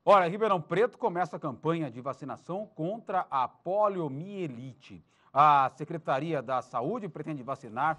Olha, Ribeirão Preto começa a campanha de vacinação contra a poliomielite. A Secretaria da Saúde pretende vacinar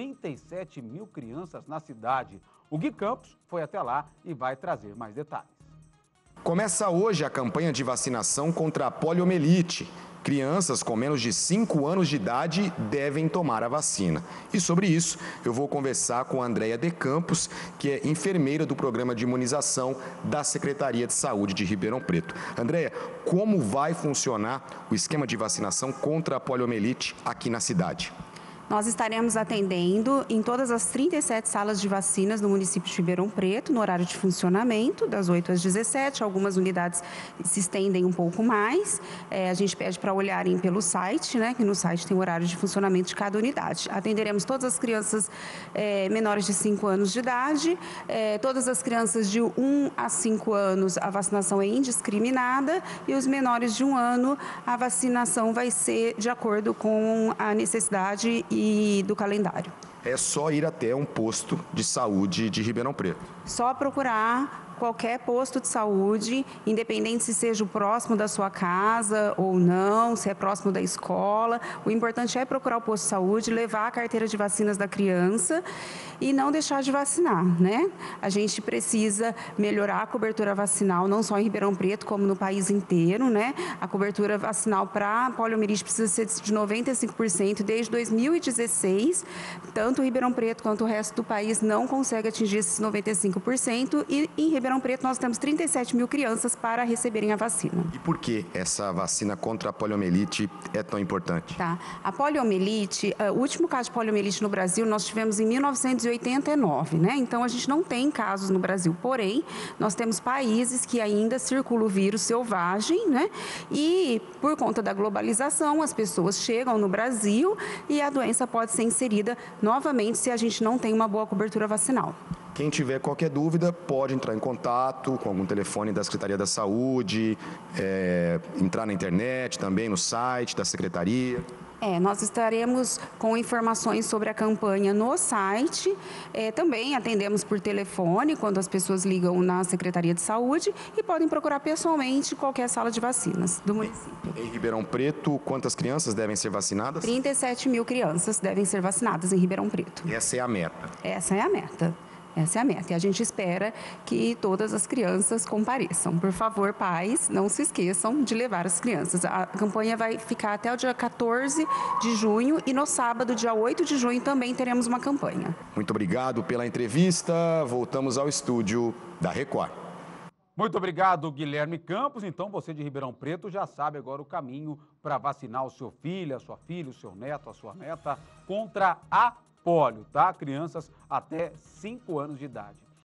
37 mil crianças na cidade. O Gui Campos foi até lá e vai trazer mais detalhes. Começa hoje a campanha de vacinação contra a poliomielite. Crianças com menos de 5 anos de idade devem tomar a vacina. E sobre isso, eu vou conversar com a Andréia de Campos, que é enfermeira do programa de imunização da Secretaria de Saúde de Ribeirão Preto. Andréia, como vai funcionar o esquema de vacinação contra a poliomielite aqui na cidade? Nós estaremos atendendo em todas as 37 salas de vacinas no município de Ribeirão Preto, no horário de funcionamento, das 8 às 17. Algumas unidades se estendem um pouco mais. A gente pede para olharem pelo site, né, que no site tem o horário de funcionamento de cada unidade. Atenderemos todas as crianças menores de 5 anos de idade, todas as crianças de 1 a 5 anos, a vacinação é indiscriminada, e os menores de 1 ano, a vacinação vai ser de acordo com a necessidade e do calendário. É só ir até um posto de saúde de Ribeirão Preto. Só procurar qualquer posto de saúde, independente se seja o próximo da sua casa ou não, se é próximo da escola. O importante é procurar o posto de saúde, levar a carteira de vacinas da criança e não deixar de vacinar, né? A gente precisa melhorar a cobertura vacinal, não só em Ribeirão Preto, como no país inteiro, né? A cobertura vacinal para poliomielite precisa ser de 95% desde 2016. Tanto Ribeirão Preto quanto o resto do país não consegue atingir esses 95%, e em Ribeirão Preto nós temos 37 mil crianças para receberem a vacina. E por que essa vacina contra a poliomielite é tão importante? Tá. A poliomielite, o último caso de poliomielite no Brasil nós tivemos em 1989, né? Então a gente não tem casos no Brasil, porém nós temos países que ainda circula o vírus selvagem, né? E por conta da globalização as pessoas chegam no Brasil e a doença pode ser inserida novamente se a gente não tem uma boa cobertura vacinal. Quem tiver qualquer dúvida pode entrar em contato com algum telefone da Secretaria da Saúde, entrar na internet, também no site da Secretaria. Nós estaremos com informações sobre a campanha no site, também atendemos por telefone quando as pessoas ligam na Secretaria de Saúde, e podem procurar pessoalmente qualquer sala de vacinas do município. Em Ribeirão Preto, quantas crianças devem ser vacinadas? 37 mil crianças devem ser vacinadas em Ribeirão Preto. Essa é a meta. Essa é a meta. Essa é a meta. E a gente espera que todas as crianças compareçam. Por favor, pais, não se esqueçam de levar as crianças. A campanha vai ficar até o dia 14 de junho e no sábado, dia 8 de junho, também teremos uma campanha. Muito obrigado pela entrevista. Voltamos ao estúdio da Record. Muito obrigado, Guilherme Campos. Então, você de Ribeirão Preto já sabe agora o caminho para vacinar o seu filho, a sua filha, o seu neto, a sua neta contra a polio, tá? Crianças até 5 anos de idade.